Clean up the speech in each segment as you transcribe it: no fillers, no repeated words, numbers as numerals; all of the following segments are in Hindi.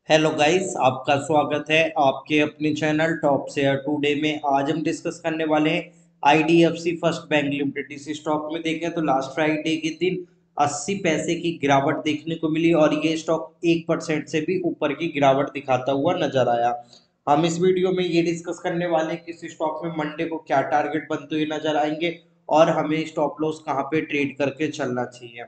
हेलो गाइस, आपका स्वागत है आपके अपने चैनल टॉप शेयर टुडे में। आज हम डिस्कस करने वाले हैं आईडीएफसी फर्स्ट बैंक लिमिटेड। इस स्टॉक में देखें तो लास्ट फ्राइडे के दिन 80 पैसे की गिरावट देखने को मिली और ये स्टॉक 1% से भी ऊपर की गिरावट दिखाता हुआ नजर आया। हम इस वीडियो में ये डिस्कस करने वाले हैं कि इस स्टॉक में मंडे को क्या टारगेट बनते हुए नजर आएंगे और हमें स्टॉप लॉस कहाँ पे ट्रेड करके चलना चाहिए।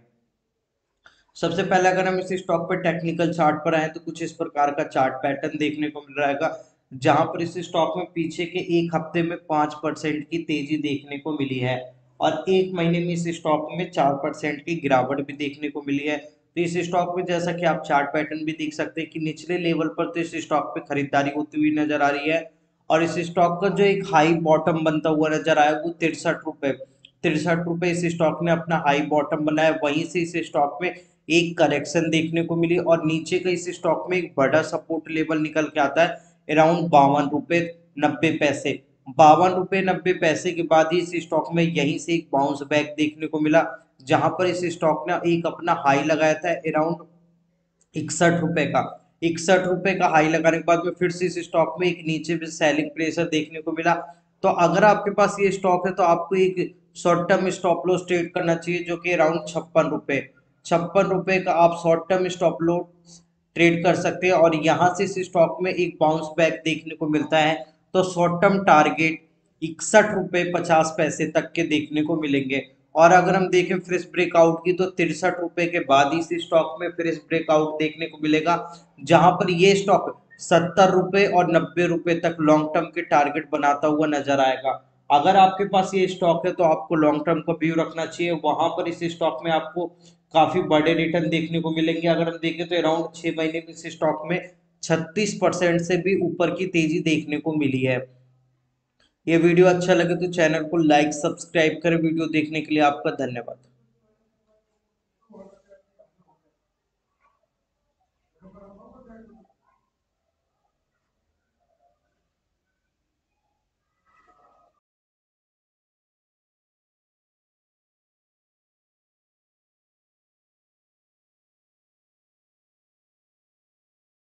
सबसे पहले अगर हम इस स्टॉक पर टेक्निकल चार्ट पर आए तो कुछ इस प्रकार का चार्ट पैटर्न देखने को मिल रहेगा, जहां पर इस स्टॉक में पीछे के एक हफ्ते में 5% की तेजी देखने को मिली है और एक महीने में इस स्टॉक में 4% की गिरावट भी देखने को मिली है। तो इस स्टॉक में जैसा कि आप चार्ट पैटर्न भी देख सकते हैं कि निचले लेवल पर तो इस स्टॉक पे खरीदारी होती हुई नजर आ रही है और इस स्टॉक का जो एक हाई बॉटम बनता हुआ नजर आया वो 63 रुपए। 63 रुपए इस स्टॉक ने अपना हाई बॉटम बनाया, वहीं से इस स्टॉक में एक करेक्शन देखने को मिली और नीचे का इस स्टॉक में एक बड़ा सपोर्ट लेवल निकल के आता है अराउंड 52 रुपए 90 पैसे। 52 रुपए 90 पैसे के बाद ही इस स्टॉक में यहीं से एक बाउंस बैक देखने को मिला, जहां पर इस स्टॉक ने एक अपना हाई लगाया था अराउंड 61 रुपए का। 61 रुपए का हाई लगाने के बाद में फिर से इस स्टॉक में एक नीचे भी सेलिंग प्रेशर देखने को मिला। तो अगर आपके पास ये स्टॉक है तो आपको एक short term stop loss trade करना चाहिए जो कि अराउंड 56 रुपए। 56 रुपए का आप short term stop loss trade कर सकते हैं और यहाँ से इस स्टॉक में एक बाउंस बैक देखने को मिलता है तो शॉर्ट टर्म टारगेट 61 रुपए 50 पैसे तक के देखने को मिलेंगे। और अगर हम देखें फ्रेश ब्रेकआउट की तो 63 रुपए के बाद ही इस स्टॉक में फ्रेश ब्रेकआउट देखने को मिलेगा, जहां पर ये स्टॉक 70 रुपए और 90 रुपए तक लॉन्ग टर्म के टारगेट बनाता हुआ नजर आएगा। अगर आपके पास ये स्टॉक है तो आपको लॉन्ग टर्म का व्यू रखना चाहिए, वहां पर इस स्टॉक में आपको काफी बड़े रिटर्न देखने को मिलेंगे। अगर हम देखें तो अराउंड 6 महीने में इस स्टॉक में 36% से भी ऊपर की तेजी देखने को मिली है। ये वीडियो अच्छा लगे तो चैनल को लाइक सब्सक्राइब करें। वीडियो देखने के लिए आपका धन्यवाद।